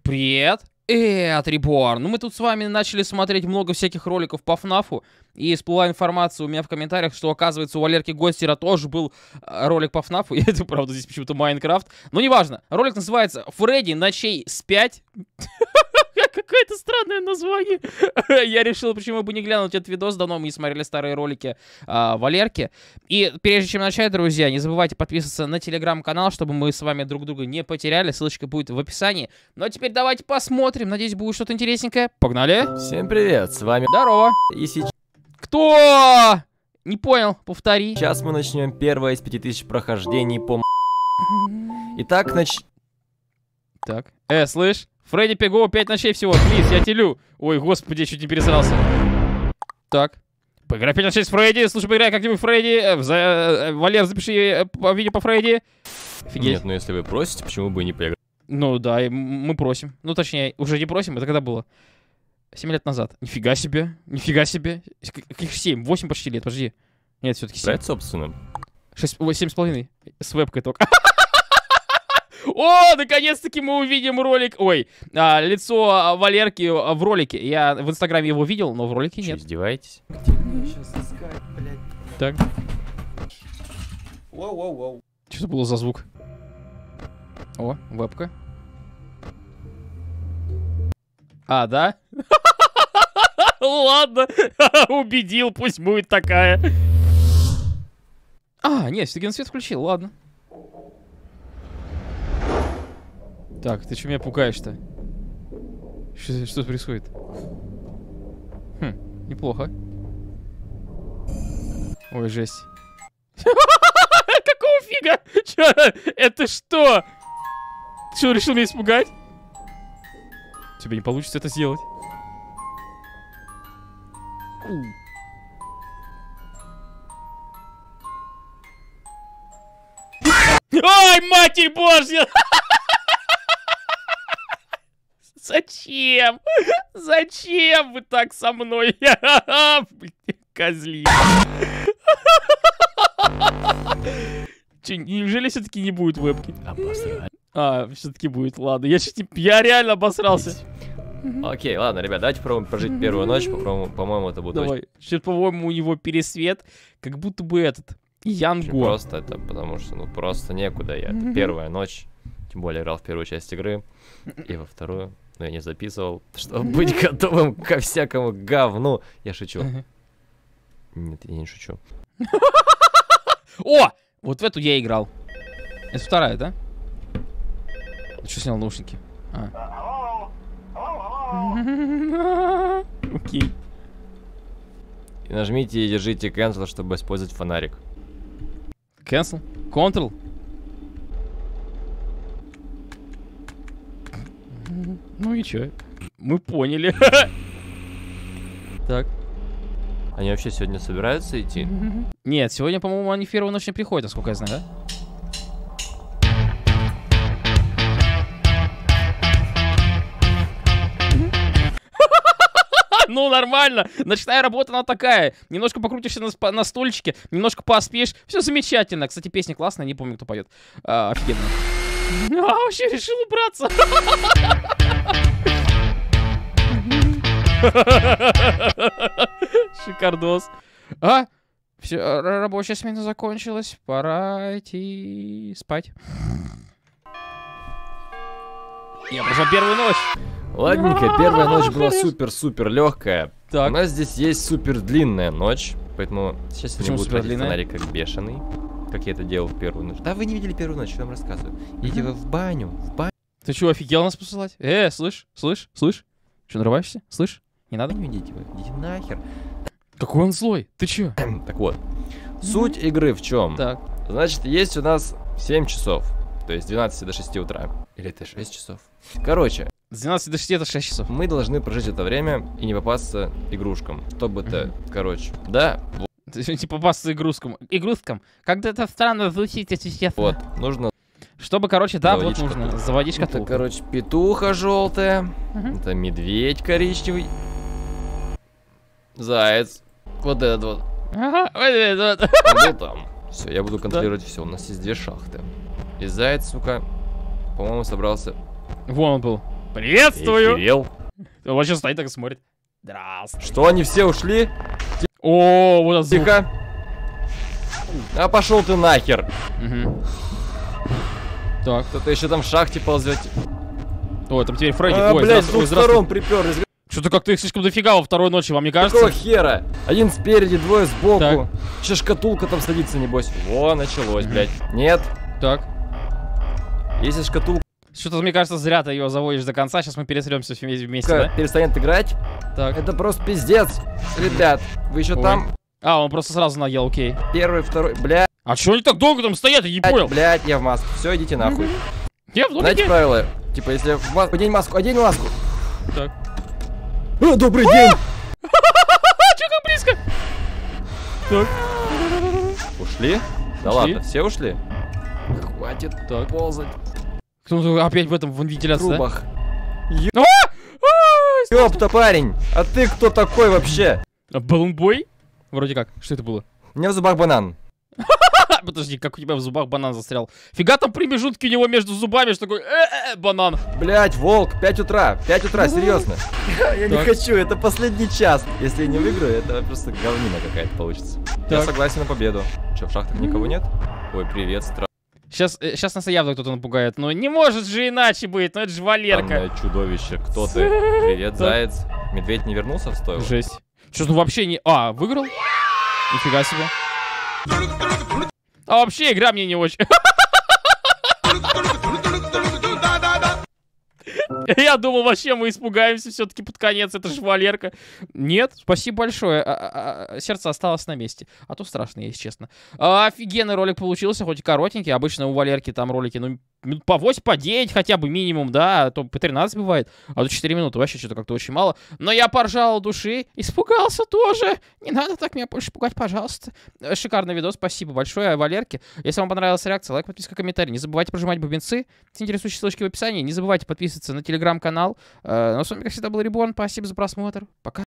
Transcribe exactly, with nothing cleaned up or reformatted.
Привет! Это Реборн. Ну, мы тут с вами начали смотреть много всяких роликов по ФНАФу, и всплыла информация у меня в комментариях, что, оказывается, у Валерки Гостера тоже был ролик по ФНАФу. Это, правда, здесь почему-то Майнкрафт. Но неважно. Ролик называется «Фредди ночей спять». Какое-то странное название. Я решил, почему бы не глянуть этот видос. Давно мы не смотрели старые ролики а, Валерки. И прежде чем начать, друзья, не забывайте подписываться на телеграм-канал, чтобы мы с вами друг друга не потеряли. Ссылочка будет в описании. Ну а теперь давайте посмотрим. Надеюсь, будет что-то интересненькое. Погнали. Всем привет, с вами... Здорово. И сейчас... Кто? Не понял, повтори. Сейчас мы начнем первое из пяти тысяч прохождений по... Итак, нач... Так. Э, слышь? Фредди Пегова пять ночей всего. Плиз, я телю. Ой, господи, чуть не пересрался. Так. Поиграй пять ночей с Фредди. Слушай, поиграй как-нибудь Фредди. За... э, Валер, запиши э, видео по Фредди. Офигеть. Нет, ну если вы просите, почему бы и не поиграть? Ну да, и мы просим. Ну точнее, уже не просим, это когда было? семь лет назад. Нифига себе. Нифига себе. Каких семь? восемь почти лет, подожди. Нет, все-таки семь. Брать собственно. шесть, семь с половиной. С вебкой только. О, наконец-таки мы увидим ролик. Ой, а, лицо Валерки в ролике. Я в инстаграме его видел, но в ролике Что, нет. издеваетесь? Где мне сейчас искать, блядь? Так. Воу-воу-воу. Что это было за звук? О, вебка. А, да? Ладно, убедил, пусть будет такая. А, нет, все-таки на свет включил, ладно. Так, ты что меня пугаешь-то? Что, что происходит? Хм, неплохо. Ой, жесть. Какого фига? Чё? Это что? Ты что, решил меня испугать? Тебе не получится это сделать. Ой, матерь божья! Зачем? Зачем вы так со мной? Козли. Че, неужели все-таки не будет вебки? Обосрать. А, все-таки будет, ладно. Я, чуть... я реально обосрался. Окей, ладно, ребят, давайте попробуем прожить первую ночь. По-моему, это будет Давай. Сейчас, по-моему, у него пересвет. Как будто бы этот. Янго. просто это, потому что, ну, просто некуда я. Это первая ночь. Тем более играл в первую часть игры. И во вторую. Но я не записывал, чтобы быть готовым ко всякому говну. Я шучу. Нет, я не шучу. О! Вот в эту я играл. Это вторая, да? Ты что, снял наушники? А. Окей. И нажмите и держите cancel, чтобы использовать фонарик. Cancel? Control? Ну и чё? Мы поняли. Так. Они вообще сегодня собираются идти? Нет, сегодня, по-моему, они в первую ночь не приходят, насколько я знаю, да? Ну, нормально. Ночная работа, она такая. Немножко покрутишься на, на стульчике, немножко поспишь. Все замечательно. Кстати, песня классная, не помню, кто поет. А, офигенно. А, вообще решил убраться. Шикардос. А, все, рабочая смена закончилась. Пора идти спать. Я прошел первую ночь. Ладненько, первая ночь была супер-супер легкая. Так. У нас здесь есть супер длинная ночь, поэтому сейчас я не буду тратить супердлинная? фонарик как бешеный, как я это делал в первую ночь. Да вы не видели первую ночь, что я вам рассказываю. Идите вы в баню, в баню. Ты что, офигел нас посылать? Э, слышь, слышь, слышь. Что, нарываешься? Слышь? Не надо? Не идите вы, идите нахер. Какой он злой? Ты чё? Так вот, суть игры в чем? Так. Значит, есть у нас семь часов, то есть с двенадцати до шести утра. Или это шесть часов? Короче. С двенадцати до шести это шесть часов. Мы должны прожить это время и не попасться игрушкам. Чтобы это, короче, да, вот. Не попасться игрушкам. Игрушкам. Как-то это странно звучит, если честно. Вот, нужно... Чтобы, короче, да, Заводить вот нужно шкатулку. заводить Это, шкатулку. короче, петуха желтая. Мгм. Это медведь коричневый. Заяц. Вот этот вот. Ага, вот это вот. Он был там. Все, я буду контролировать все. У нас есть две шахты. И заяц, сука, по-моему, собрался. Вон он был. Приветствую! И Кирилл. Он сейчас стоит так и смотрит. Здравствуй. Что, они все ушли? О, вот это звук. Тихо. А пошел ты нахер. Мгм. Так. Кто-то еще там в шахте ползет. Ой, там теперь Фредди. А, Ой, блядь, с здравствуй. двух Ой, здравствуй. сторон приперлись. Что-то как-то их слишком дофига во второй ночи, вам не кажется? Какого хера? Один спереди, двое сбоку. Так. Еще шкатулка там садится, небось. Во, началось, Мгм. блядь. Нет. Так. Если шкатулка Что-то, мне кажется, зря ты ее заводишь до конца. Сейчас мы пересремся вместе, вместе, да? перестанет играть, Так. это просто пиздец. Ребят, вы еще Ой. там? А, он просто сразу наел, окей. Первый, второй, блядь, А чё они так долго там стоят, я не понял? блядь, я в маске. Все, идите нахуй. Я в Знаете домике. правила? Типа, если в маску, одень маску, одень маску. Так. О, добрый день! А, чё так близко? Так. Ушли? Да Ушли. ладно, все ушли? Хватит Так. ползать Кто-то опять в этом в в вентиляции, да? трубах. А! Ёпта, парень, а ты кто такой вообще? А, баллонбой? Вроде как. Что это было? У меня в зубах банан. А, подожди, как у тебя в зубах банан застрял? Фига там промежутки у него между зубами, что такой э-э, банан. Блять, волк, пять утра, пять утра, серьезно. Я не Так. хочу, это последний час. Если я не выиграю, это просто говнина какая-то получится. Я Так. согласен на победу. Че, в шахтах никого нет? Ой, привет, Сейчас, э, сейчас нас явно кто-то напугает. Но не может же иначе быть, ну это же Валерка. странное чудовище. Кто ты? Привет, заяц. Медведь не вернулся в стойло? Жесть. Что-то вообще не... А, выиграл? Нифига себе. А вообще игра мне не очень. Я думал, вообще мы испугаемся все-таки под конец. Это же Валерка. Нет, спасибо большое. А, а, а, сердце осталось на месте. А то страшно, если честно. А, офигенный ролик получился, хоть и коротенький. Обычно у Валерки там ролики, ну, минут по восемь, по девять хотя бы минимум, да. А то по тринадцать бывает. А то четыре минуты. Вообще что-то как-то очень мало. Но я поржал от души. Испугался тоже. Не надо так меня больше пугать, пожалуйста. Шикарный видос. Спасибо большое, Валерке. Если вам понравилась реакция, лайк, подписка, комментарий. Не забывайте прожимать бубенцы. Все интересующие ссылочки в описании. Не забывайте подписываться на телеграм-канал. Э, ну, с вами, как всегда, был Реборн. Спасибо за просмотр. Пока.